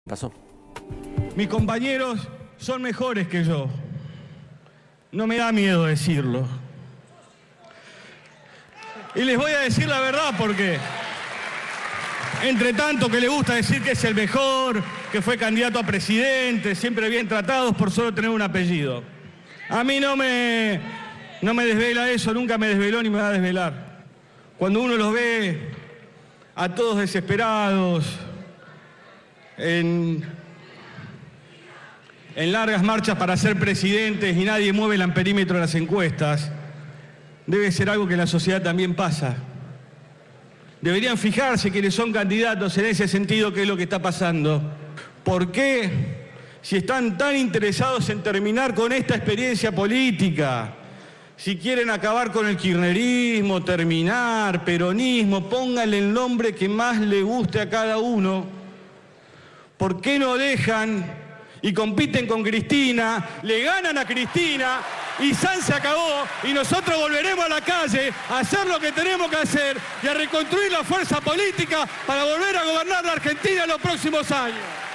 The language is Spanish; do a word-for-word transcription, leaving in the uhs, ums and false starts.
Pasó. Mis compañeros son mejores que yo. No me da miedo decirlo. Y les voy a decir la verdad porque, entre tanto que le gusta decir que es el mejor, que fue candidato a presidente, siempre bien tratados por solo tener un apellido. A mí no me, no me desvela eso, nunca me desveló ni me va a desvelar. Cuando uno los ve a todos desesperados, en, en largas marchas para ser presidentes y nadie mueve el amperímetro de las encuestas, debe ser algo que en la sociedad también pasa. Deberían fijarse quienes son candidatos en ese sentido, qué es lo que está pasando. ¿Por qué, si están tan interesados en terminar con esta experiencia política, si quieren acabar con el kirchnerismo, terminar, peronismo, pónganle el nombre que más le guste a cada uno, ¿por qué no dejan y compiten con Cristina, le ganan a Cristina y San se acabó y nosotros volveremos a la calle a hacer lo que tenemos que hacer y a reconstruir la fuerza política para volver a gobernar la Argentina en los próximos años?